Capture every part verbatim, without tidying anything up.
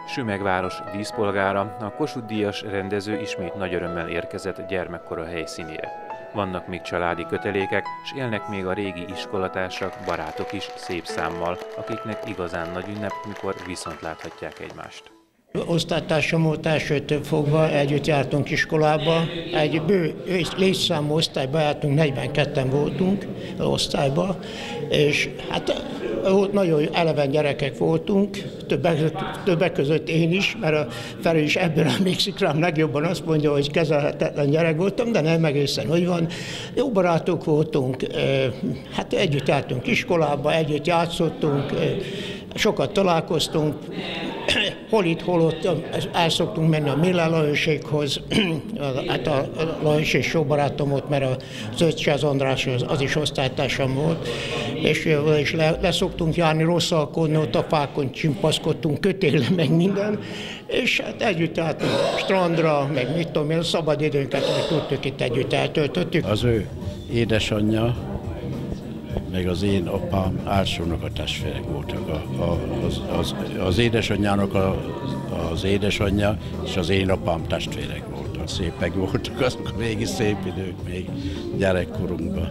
Sümegváros díszpolgára, a Kossuth-díjas rendező ismét nagy örömmel érkezett gyermekkora helyszínére. Vannak még családi kötelékek, és élnek még a régi iskolatársak, barátok is szép számmal, akiknek igazán nagy ünnep, mikor viszont láthatják egymást. Osztálytársam volt elsőtől fogva, együtt jártunk iskolába, egy bő létszámú osztályba jártunk, negyvenketten voltunk az osztályba, és hát nagyon eleven gyerekek voltunk, többek, többek között én is, mert a Feri is ebből emlékszik rám legjobban, azt mondja, hogy kezelhetetlen gyerek voltam, de nem egészen úgy van. Jó barátok voltunk, hát együtt jártunk iskolába, együtt játszottunk, sokat találkoztunk, hol itt, hol ott el szoktunk menni a Miller Lajosékhoz, hát a Lajos és jó barátom volt, mert az Öccsáz András az is osztálytársam volt, és, és le, le szoktunk járni, rosszalkodni, ott a fákon csimpaszkodtunk, kötélen, meg minden, és hát együtt jártunk strandra, meg mit tudom én, a szabad időnket, meg tudtuk itt együtt eltöltöttük. Az ő édesanyja, meg az én apám álsónak a testvérek voltak. A, a, az, az, az édesanyjának a, az édesanyja és az én apám testvérek voltak. Szépek voltak azok a régi szép idők még gyerekkorunkban.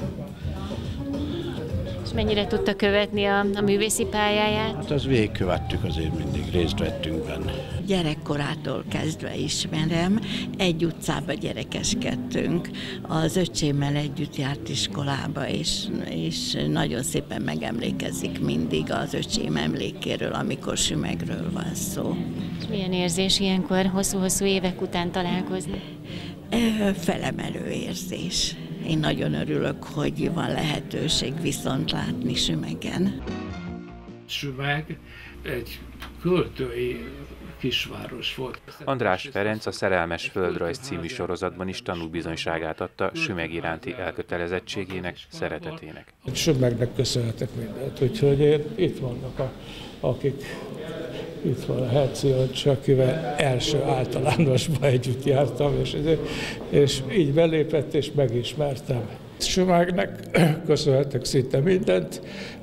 És mennyire tudta követni a, a művészi pályáját? Hát az végigkövettük, azért mindig részt vettünk benne. Gyerekkorától kezdve ismerem, egy utcába gyerekeskedtünk, az öcsémmel együtt járt iskolába, és, és nagyon szépen megemlékezik mindig az öcsém emlékéről, amikor Sümegről van szó. És milyen érzés ilyenkor hosszú-hosszú évek után találkozni? Felemelő érzés. Én nagyon örülök, hogy van lehetőség viszont látni Sümegen. Sümeg egy költői kisváros volt. András Ferenc a Szerelmes földrajz című sorozatban is tanúbizonyságát adta Sümeg iránti elkötelezettségének, szeretetének. Sümegnek köszönhetek mindent, úgyhogy én, itt vannak, a, akik itt van a Herciacs, akivel első általánosban együtt jártam, és, és így belépett, és megismertem. Sümegnek köszönhetek szinte mindent,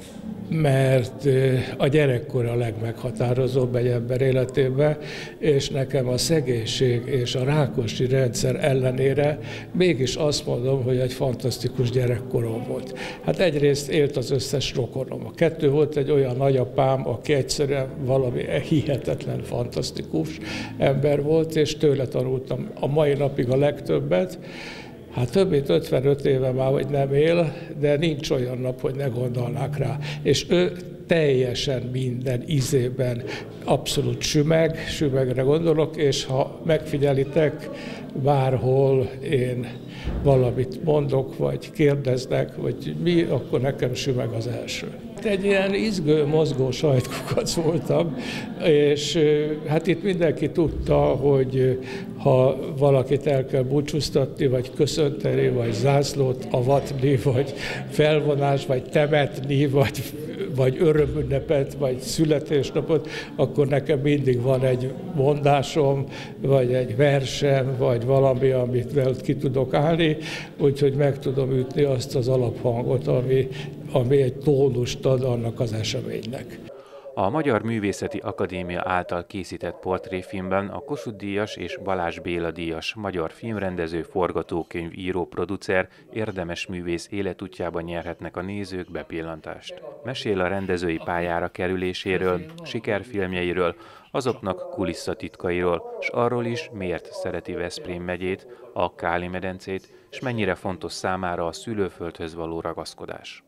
mert a gyerekkor a legmeghatározóbb egy ember életében, és nekem a szegénység és a rákosi rendszer ellenére mégis azt mondom, hogy egy fantasztikus gyerekkorom volt. Hát egyrészt élt az összes rokonom. A kettő volt egy olyan nagyapám, aki egyszerűen valami hihetetlen, fantasztikus ember volt, és tőle tanultam a mai napig a legtöbbet. Hát több mint ötvenöt éve már, hogy nem él, de nincs olyan nap, hogy ne gondolnák rá. És ő teljesen minden ízében abszolút Sümeg, Sümegre gondolok, és ha megfigyelitek, bárhol én valamit mondok, vagy kérdeznek, vagy mi, akkor nekem Sümeg az első. Egy ilyen izgő, mozgó sajtkukac voltam, és hát itt mindenki tudta, hogy ha valakit el kell búcsúztatni, vagy köszönteni, vagy zászlót avatni, vagy felvonás, vagy temetni, vagy, vagy örömünnepet, vagy születésnapot, akkor nekem mindig van egy mondásom, vagy egy versem, vagy valami, amit ki tudok állni, úgyhogy meg tudom ütni azt az alaphangot, ami, ami egy tónust ad annak az eseménynek. A Magyar Művészeti Akadémia által készített portréfilmben a Kossuth-díjas és Balázs Béla-díjas magyar filmrendező, forgatókönyvíró, producer, érdemes művész életútjában nyerhetnek a nézők bepillantást. Mesél a rendezői pályára kerüléséről, sikerfilmjeiről, azoknak kulisszatitkairól, és arról is, miért szereti Veszprém megyét, a Káli-medencét, és mennyire fontos számára a szülőföldhöz való ragaszkodás.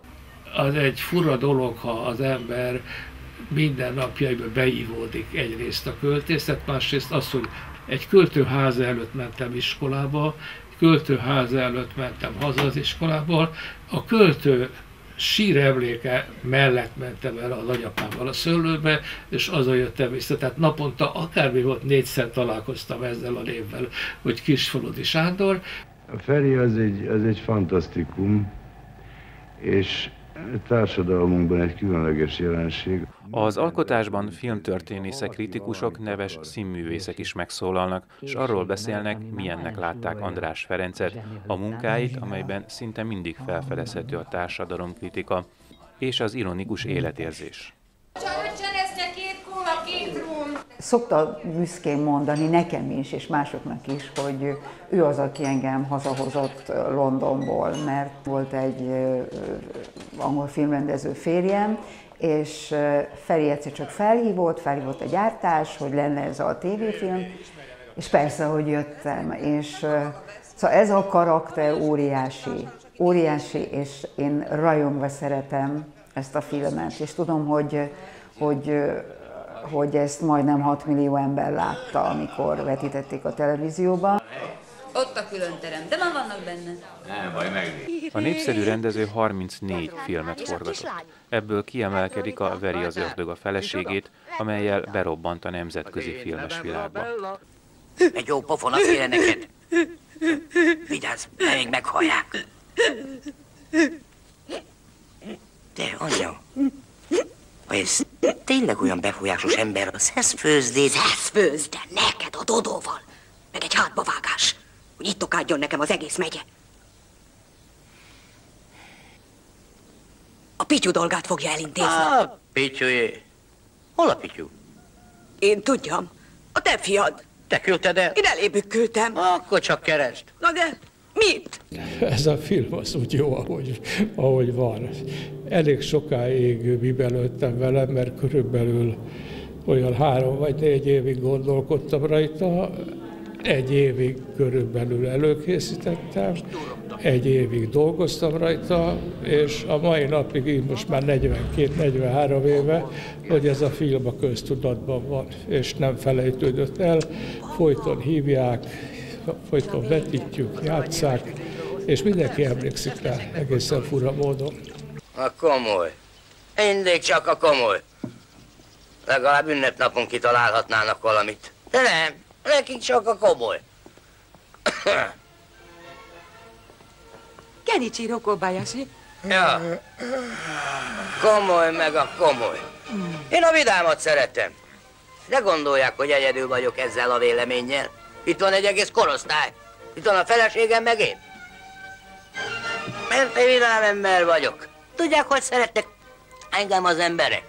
Az egy fura dolog, ha az ember minden napjaiban beívódik egyrészt a költészet, másrészt az, hogy egy költőháza előtt mentem iskolába, egy költőháza előtt mentem haza az iskolából, a költő síremléke mellett mentem el a nagyapámmal a szőlőbe, és azon jöttem vissza. Tehát naponta akármi volt, négyszer találkoztam ezzel a névvel, hogy Kisfaludy Sándor. A Feri az egy, az egy fantasztikum, és társadalmunkban egy különleges jelenség. Az alkotásban filmtörténészek, kritikusok, neves színművészek is megszólalnak, és arról beszélnek, milyennek látták András Ferencet, a munkáit, amelyben szinte mindig felfedezhető a társadalomkritika és az ironikus életérzés. Csak öccsen ezt a két kóla, két rum. szokta büszkén mondani nekem is, és másoknak is, hogy ő az, aki engem hazahozott Londonból, mert volt egy angol filmrendező férjem, és Feri egyszer csak felhívott, felhívott a gyártás, hogy lenne ez a tévéfilm, és persze, hogy jöttem, és szóval ez a karakter óriási, óriási, és én rajongva szeretem ezt a filmet, és tudom, hogy, hogy, hogy ezt majdnem hat millió ember látta, amikor vetítették a televízióban. Ott a külön terem, de már vannak benne. Nem baj, megnéz. A népszerű rendező harmincnégy filmet forgatott. Ebből kiemelkedik a Veri az ördög a feleségét, amellyel berobbant a nemzetközi filmes világba. Egy jó pofon a félre neked. Vigyázz, ne még meghallják. De anya, ha ez tényleg olyan befolyásos ember, a szeszfőzdét... Szeszfőzd, de neked a Dodóval, meg egy hátbavágás, hogy itt okádjon nekem az egész megye. A Pityu dolgát fogja elintézni. Ah, Pityujé. Hol a Pityu? Én tudjam, a te fiad. Te küldted el? Én elébük küldtem. Akkor csak keresd. Na de mit? Ez a film az úgy jó, ahogy, ahogy van. Elég sokáig bibelődtem vele, mert körülbelül olyan három vagy négy évig gondolkodtam rajta. Egy évig körülbelül előkészítettem, egy évig dolgoztam rajta, és a mai napig, így most már negyvenkét-negyvenhárom éve, hogy ez a film a köztudatban van, és nem felejtődött el, folyton hívják, folyton vetítjük, játsszák, és mindenki emlékszik rá egészen fura módon. A komoly. Mindig csak a komoly. Legalább ünnepnapon kitalálhatnának valamit. De nem. Nekik csak a komoly. Kenichiro Kobayashi. Ja. Komoly meg a komoly. Én a vidámat szeretem. Ne gondolják, hogy egyedül vagyok ezzel a véleménnyel. Itt van egy egész korosztály. Itt van a feleségem meg én. Mert én vidám ember vagyok. Tudják, hogy szeretnek engem az emberek?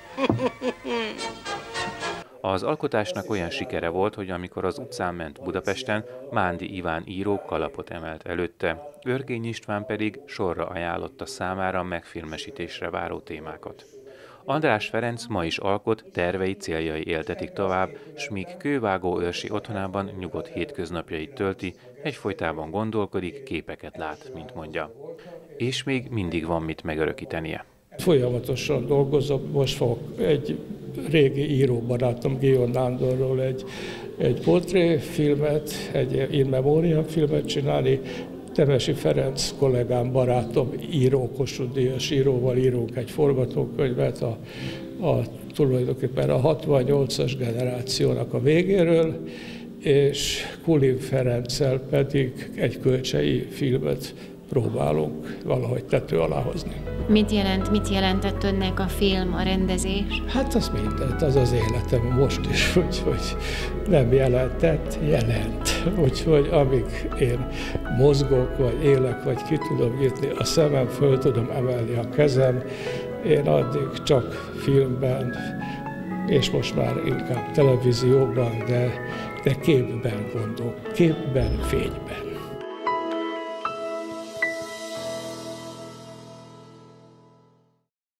Az alkotásnak olyan sikere volt, hogy amikor az utcán ment Budapesten, Mándi Iván író kalapot emelt előtte, Örkény István pedig sorra ajánlotta számára megfilmesítésre váró témákat. András Ferenc ma is alkot, tervei, céljai éltetik tovább, s míg kővágó őrsi otthonában nyugodt hétköznapjait tölti, egyfolytában gondolkodik, képeket lát, mint mondja. És még mindig van mit megörökítenie. Folyamatosan dolgozom, most fogok egy régi íróbarátom, Guillaume Nándorról egy, egy portréfilmet, egy in memoriam filmet csinálni. Temesi Ferenc kollégám, barátom, író, Kossuth Díjas íróval írunk egy forgatókönyvet a, a tulajdonképpen a hatvannyolcas generációnak a végéről, és Kulin Ferenccel pedig egy kölcsei filmet próbálunk valahogy tető alá hozni. Mit jelent, mit jelentett önnek a film, a rendezés? Hát az mindent, az az életem most is, úgyhogy nem jelentett, jelent. Úgyhogy amíg én mozgok, vagy élek, vagy ki tudom nyitni a szemem, föl tudom emelni a kezem, én addig csak filmben, és most már inkább televízióban, de, de képben gondolok, képben, fényben.